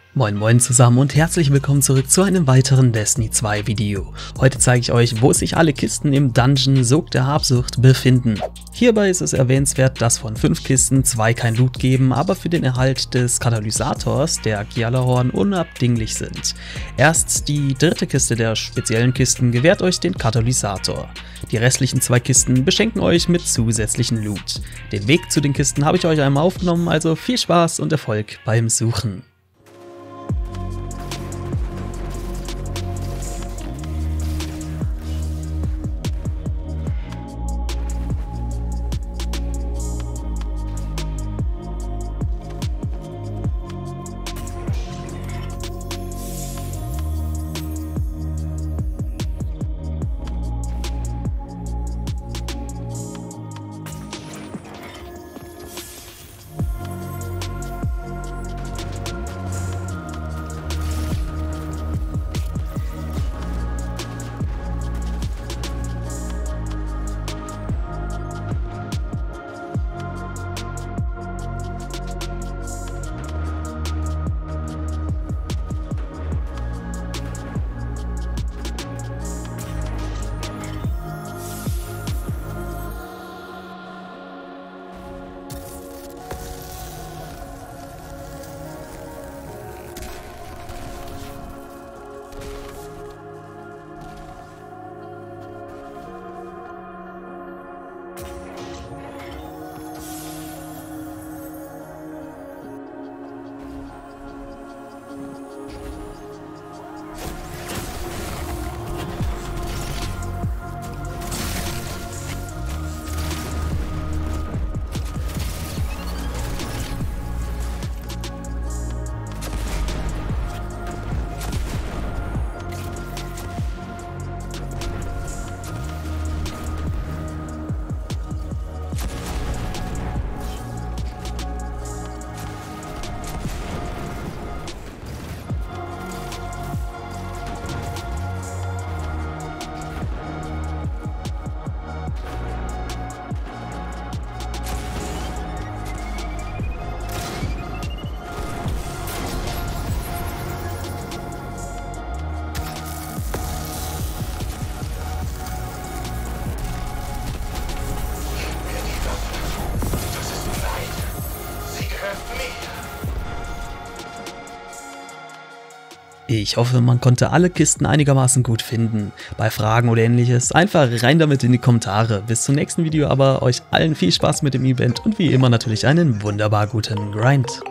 Moin moin zusammen und herzlich willkommen zurück zu einem weiteren Destiny 2 Video. Heute zeige ich euch, wo sich alle Kisten im Dungeon Sog der Habsucht befinden. Hierbei ist es erwähnenswert, dass von 5 Kisten 2 kein Loot geben, aber für den Erhalt des Katalysators, der Gjallarhorn, unabdinglich sind. Erst die dritte Kiste der speziellen Kisten gewährt euch den Katalysator. Die restlichen 2 Kisten beschenken euch mit zusätzlichen Loot. Den Weg zu den Kisten habe ich euch einmal aufgenommen, also viel Spaß und Erfolg beim Suchen. Ich hoffe, man konnte alle Kisten einigermaßen gut finden. Bei Fragen oder ähnliches einfach rein damit in die Kommentare. Bis zum nächsten Video, aber euch allen viel Spaß mit dem Event und wie immer natürlich einen wunderbar guten Grind.